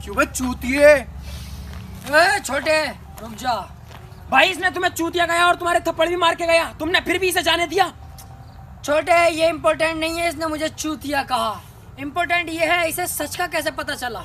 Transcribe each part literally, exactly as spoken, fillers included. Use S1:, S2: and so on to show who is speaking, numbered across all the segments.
S1: क्यों चूतिए?
S2: ए छोटे रुक जा।
S3: भाई इसने तुम्हें चूतिया गया और तुम्हारे थप्पड़ भी मार के गया, तुमने फिर भी इसे जाने दिया।
S2: छोटे ये इम्पोर्टेंट नहीं है इसने मुझे चूतिया कहा, इम्पोर्टेंट ये है इसे सच का कैसे पता चला।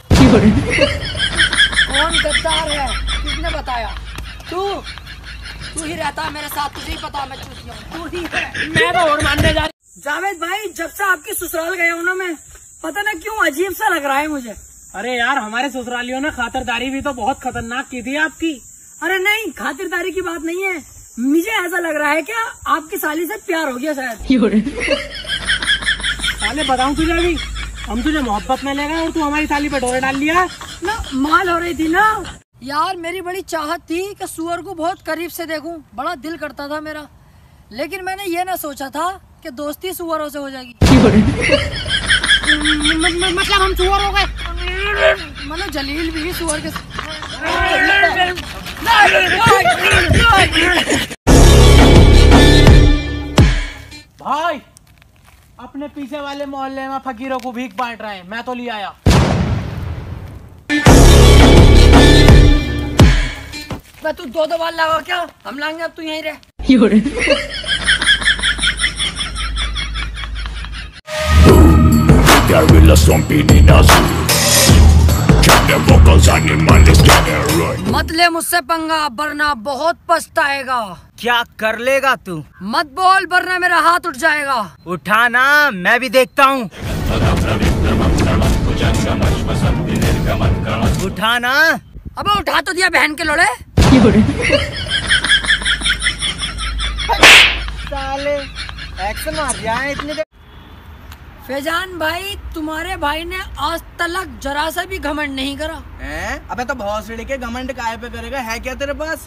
S2: कौन गद्दार है, किसने बताया? तू तू ही रहता है मेरे साथ, तुझे ही पता मैं चूतिया हूँ, तू ही है।
S3: मैं तो और मानने जा रही।
S2: जावेद भाई जब से आपकी ससुराल गया हूँ ना मैं, पता ना क्यों अजीब सा लग रहा है मुझे।
S3: अरे यार हमारे ससुरालियों ने खातिरदारी भी तो बहुत खतरनाक की थी आपकी।
S2: अरे नहीं खातिरदारी की बात नहीं है, मुझे ऐसा लग रहा है क्या आपकी साली से प्यार हो गया शायद।
S3: साले बताऊं तुझे, अभी हम तुझे मोहब्बत में ले गए और तू हमारी साली पे डोरे डाल लिया
S2: ना। माल हो रही थी ना यार, मेरी बड़ी चाहत थी कि सुअर को बहुत करीब से देखूं, बड़ा दिल करता था मेरा, लेकिन मैंने ये ना सोचा था कि दोस्ती सुअरों से हो जाएगी।
S3: मतलब हम सुअर हो गए?
S2: मतलब जलील भी सुअर के।
S3: भाई अपने पीछे वाले मोहल्ले में फकीरों को भीख बांट रहे हैं, मैं तो ले आया।
S2: मैं तू दो दो बार लगा क्या, हम लाएंगे अब तू यहीं रह। मत ले मुझसे पंगा वरना बहुत पछताएगा।
S1: क्या कर लेगा तू?
S2: मत बोल वरना मेरा हाथ उठ जाएगा।
S1: उठाना मैं भी देखता हूँ। उठाना।
S2: अबे उठा तो दिया बहन के लोड़े।
S1: साले एक्शन मार रहा है इतनी देर।
S2: फैजान भाई तुम्हारे भाई ने आज तक जरा सा भी घमंड नहीं करा।
S1: हैं? अबे तो भौसड़ी के घमंड काहे पे करेगा, है क्या तेरे पास?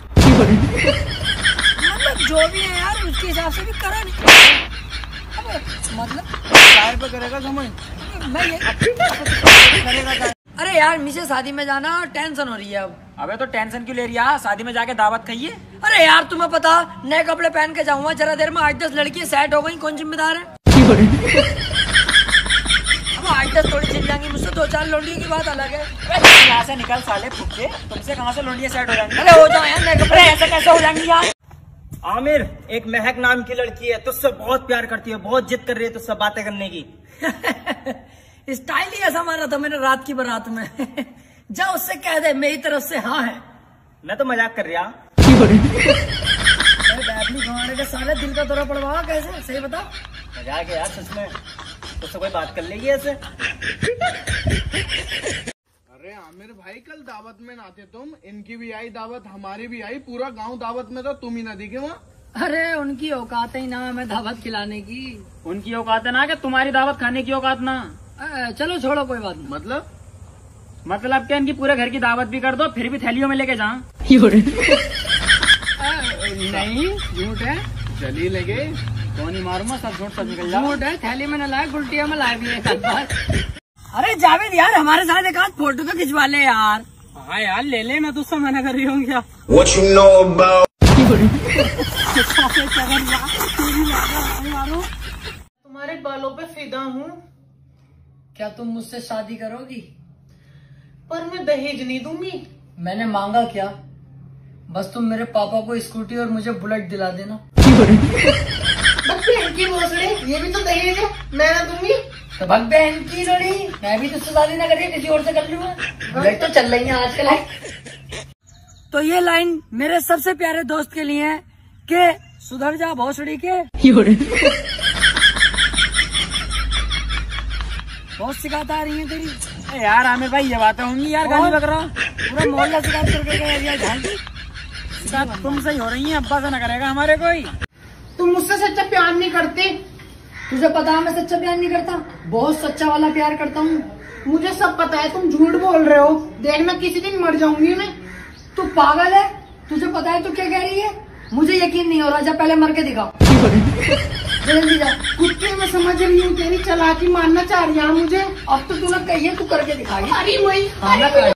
S2: मतलब जो भी है यार उसके हिसाब से भी करा नहीं। अबे मतलब
S1: काहे पे करेगा घमंड?
S2: मैं ये
S1: करेगा।
S2: अरे यार मुझे शादी में जाना टेंशन हो रही है अब।
S3: अबे तो टेंशन क्यों ले रही है, शादी में जाके दावत खाइए।
S2: अरे यार तुम्हें पता नए कपड़े पहन के जाऊंगा, जरा देर में आठ दस लड़कियां सेट हो गई, कौन जिम्मेदार है? अब आठ दस थोड़ी चिल जाएंगी मुझसे, दो चार लौंडियों की बात अलग है।
S3: यहाँ से निकल साले फुक्के, तुमसे कहाँ से लौंडियाँ सेट हो जाएंगी?
S2: अरे हो जाओ यार, नए कपड़े ऐसे कैसे हो जाएंगी यार?
S1: आमिर एक महक नाम की लड़की है, तुझसे बहुत प्यार करती है, बहुत जिद कर रही है तुझसे बातें करने की।
S2: स्टाइल ही ऐसा मारा था मैंने रात की बारात में। जा उससे कह दे मेरी तरफ से हाँ है।
S1: मैं तो मजाक कर रहा।
S2: घुमाने के साले दिल का दौरा पड़वा कैसे, सही बता।
S1: मजाक है यार सच में, तुझसे कोई बात कर लेगी ऐसे?
S4: अरे आमिर भाई कल दावत में ना थे तुम, इनकी भी आई दावत हमारी भी आई, पूरा गांव दावत में तो तुम ही ना दिखे वहाँ।
S2: अरे उनकी औकात ही ना हमें दावत खिलाने की।
S3: उनकी औकात है ना कि तुम्हारी दावत खाने की औकात ना।
S2: आ, चलो छोड़ो कोई बात नहीं।
S4: मतलब
S3: मतलब क्या, इनकी पूरे घर की दावत भी कर दो फिर भी थैलियों में लेके जा।
S2: नहीं झूठ है,
S4: चली लगे
S3: तो नहीं मारूंगा, सब झूठ सब निकल जाओ।
S2: झूठ है, थैली में न लाए गुलटिया में लाए भी एक बार। अरे जावेद यार हमारे साथ एक आध फोटो तो खिंचवा ले यार।
S3: हाँ यार ले ले, मैं तुझसे मना कर रही हूँ क्या?
S5: What you know about?
S1: तुम्हारे बालों पे फिदा हूँ।
S2: क्या तुम मुझसे शादी करोगी?
S1: पर मैं दहेज नहीं दूंगी।
S2: मैंने मांगा क्या, बस तुम मेरे पापा को स्कूटी और मुझे बुलेट दिला देना।
S1: बहन की भोसड़ी, ये भी तो दहेज है, मैं ना दूंगी।
S2: तो भग बहन की लड़ी, मैं भी तुझसे शादी ना करिए किसी और से कर लूंगा। बुलेट तो चल रही है आजकल है। तो ये लाइन मेरे सबसे प्यारे दोस्त के लिए है कि सुधर जा भोसड़ी के। बहुत शिकायत आ रही है तेरी।
S3: ए यार आमिर भाई ये बातें होंगी यार, गाली बक रहा।
S2: पूरा मोहल्ला शिकायत करके गया यार, ध्यान
S3: शिकायत तुमसे ही हो रही है, अब्बा से ना करेगा हमारे कोई।
S1: तुम मुझसे सच्चा प्यार नहीं करते।
S2: तुझे पता है मैं सच्चा प्यार नहीं करता, बहुत सच्चा वाला प्यार करता हूँ।
S1: मुझे सब पता है, तुम झूठ बोल रहे हो, देखना किसी दिन मर जाऊंगी मैं।
S2: तू पागल है, तुझे पता है तू क्या कह रही है? मुझे यकीन नहीं हो रहा, जब पहले मर के दिखा। जल्दी जा।
S1: कुत्ते मैं समझ रही हूँ, तेरी चालाकी मानना चाह रही है मुझे।
S2: अब तो तूने कही है, तू करके दिखाई।
S1: अरे वही